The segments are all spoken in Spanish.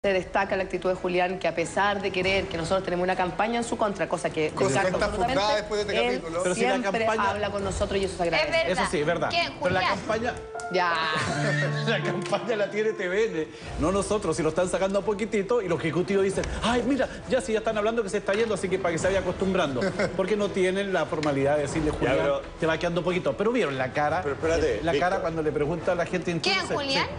Se destaca la actitud de Julián, que a pesar de querer que nosotros tenemos una campaña en su contra, cosa que está fundada después de este capítulo. Pero siempre si la campaña habla con nosotros y eso se agradece. Es verdad. Eso sí, es verdad. ¿Quién, pero la Julián? campaña... Ya. La campaña la tiene TVN, no nosotros. Si lo están sacando a poquitito y los ejecutivos dicen, ay, mira, ya están hablando que se está yendo, así que para que se vaya acostumbrando. Porque no tienen la formalidad de decirle, Julián, te va quedando poquito. Pero vieron la cara, pero espérate, la Víctor. cara cuando le pregunta a la gente... ¿Quién, Julián?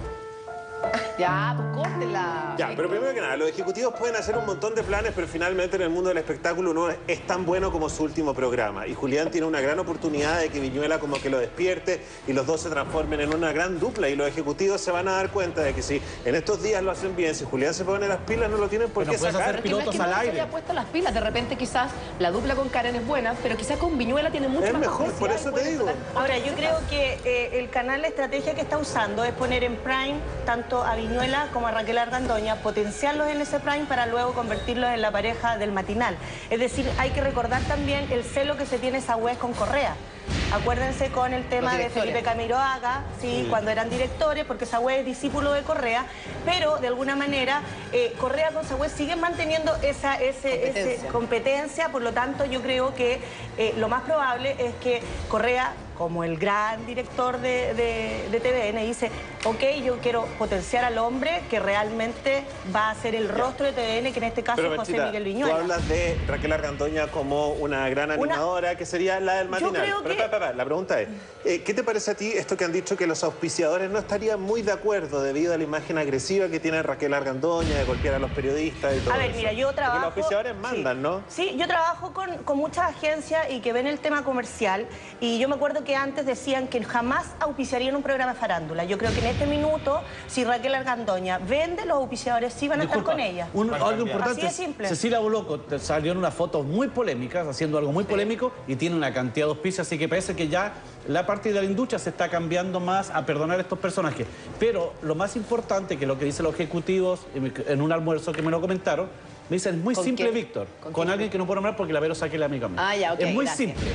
Ya, pues córtela. Ya, pero primero que nada, los ejecutivos pueden hacer un montón de planes, pero finalmente en el mundo del espectáculo no es tan bueno como su último programa. Y Julián tiene una gran oportunidad de que Viñuela como que lo despierte y los dos se transformen en una gran dupla. Y los ejecutivos se van a dar cuenta de que si en estos días lo hacen bien, si Julián se pone las pilas, no lo tienen por Pero qué puedes sacar. hacer Pero es que pilotos no al es que no se aire. haya puesto las pilas. De repente quizás la dupla con Karen es buena, pero quizás con Viñuela tiene mucho Es más mejor, por complicidad eso y puede te digo. sacar- Ahora, yo creo que el canal, la estrategia que está usando es poner en prime tanto a Viñuela como a Raquel Argandoña, potenciarlos en ese prime para luego convertirlos en la pareja del matinal. Es decir, hay que recordar también el celo que se tiene Sagüez con Correa. Acuérdense con el tema de Felipe Camiroaga, ¿sí? Cuando eran directores, porque Sagüez es discípulo de Correa, pero de alguna manera Correa con Sagüez siguen manteniendo esa competencia, por lo tanto yo creo que lo más probable es que Correa, como el gran director de TVN, dice, ok, yo quiero potenciar al hombre que realmente va a ser el rostro de TVN, que en este caso Pero, es José Benchita, Miguel tú Viñuela. hablas de Raquel Argandoña como una gran animadora, que sería la del matinal. creo Pero, que- espera, la pregunta es, ¿qué te parece a ti esto que han dicho que los auspiciadores no estarían muy de acuerdo debido a la imagen agresiva que tiene Raquel Argandoña, de golpear a los periodistas y todo A ver, eso? mira, yo trabajo... Porque los auspiciadores mandan, ¿no? Sí, yo trabajo con muchas agencias y que ven el tema comercial, y yo me acuerdo que antes decían que jamás auspiciarían un programa de farándula. Yo creo que en este minuto, si Raquel Argandoña vende, los auspiciadores sí van a estar con ella. Algo importante, Así de simple. Cecilia Boloco salió en unas fotos muy polémicas, haciendo algo muy polémico, y tiene una cantidad de auspicios, así que parece que ya la parte de la industria se está cambiando más a perdonar a estos personajes. Pero lo más importante, que lo que dicen los ejecutivos en un almuerzo que me lo comentaron, me dicen, es muy ¿Con simple, quién? Víctor, ¿Con con quién? alguien que no puedo nombrar porque la Vero saque la amiga mía. Ah, ya, ok, es muy gracias. simple.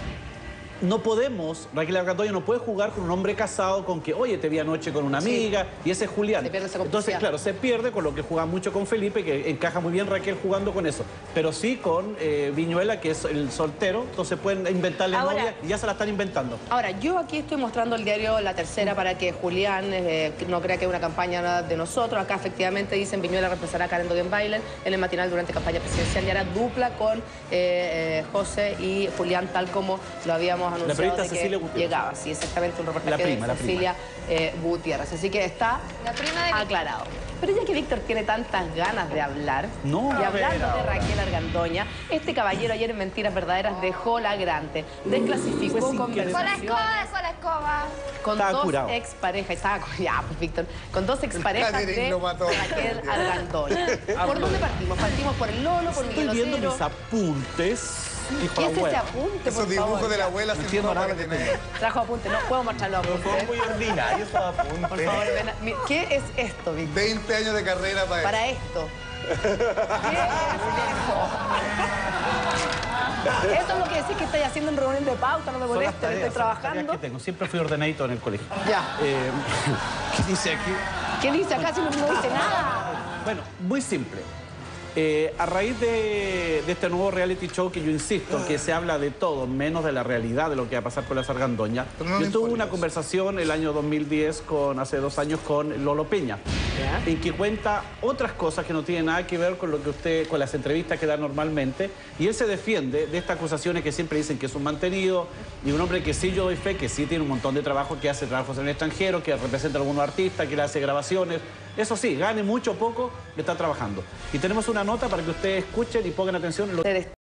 No podemos, Raquel Argandoña no puede jugar con un hombre casado con que, oye, te vi anoche con una amiga, y ese es Julián. Se pierde esa Entonces, complicidad. claro, se pierde con lo que juega mucho con Felipe, que encaja muy bien Raquel jugando con eso. Pero sí con Viñuela, que es el soltero, entonces pueden inventarle Ahora- novia y ya se la están inventando. Ahora, yo aquí estoy mostrando el diario La Tercera para que Julián no crea que es una campaña de nosotros. Acá efectivamente dicen Viñuela reemplazará a Karen Dogenbailen en el matinal durante campaña presidencial y hará dupla con José y Julián, tal como lo habíamos anunciado periodista de que Cecilia Gutiérrez. llegaba. Sí, exactamente, un reportaje La prima, de la prima. Cecilia Gutiérrez. Así que está La prima de... aclarado. Pero ya que Víctor tiene tantas ganas de hablar, No, y a hablando ver, de ahora. Raquel Argandoña, este caballero ayer en Mentiras Verdaderas dejó la grande, desclasificó Fue sin Con la conversaciones escoba, con la escoba. con Estaba dos curado. exparejas, ya, pues Víctor, con dos exparejas Catherine de lo mató. Raquel Argandoña. ¿Por dónde partimos? ¿Partimos por el Lolo, por Miguel Estoy viendo Otero? mis apuntes. Dijo ¿Qué la es ese abuela. apunte, Esos por dibujos favor? de la abuela No sin entiendo ropa nada que que tiene. Trajo apunte, no puedo mostrar los apuntes. Muy ordinario esos apuntes. Por favor, ven ¿qué es esto, Víctor? 20 años de carrera para eso. Para esto. ¿Qué es eso? Eso es lo que decís que estáis haciendo en reunión de pauta, no me Son las molestes, tareas, estoy son las tareas trabajando. que tengo. Siempre fui ordenadito en el colegio. Ya. ¿Qué dice aquí? ¿Qué dice acá si no dice nada? Bueno, muy simple. A raíz de este nuevo reality show que yo insisto, que se habla de todo, menos de la realidad de lo que va a pasar con las Argandoña, Pero no yo le tuve importa una eso. conversación el año 2010, hace 2 años, con Lolo Peña, en que cuenta otras cosas que no tienen nada que ver con lo que con las entrevistas que da normalmente, y él se defiende de estas acusaciones que siempre dicen que es un mantenido, y un hombre que sí yo doy fe, que sí tiene un montón de trabajo, que hace trabajos en el extranjero, que representa a algunos artistas, que le hace grabaciones. Eso sí, gane mucho o poco, le está trabajando. Y tenemos una nota para que ustedes escuchen y pongan atención.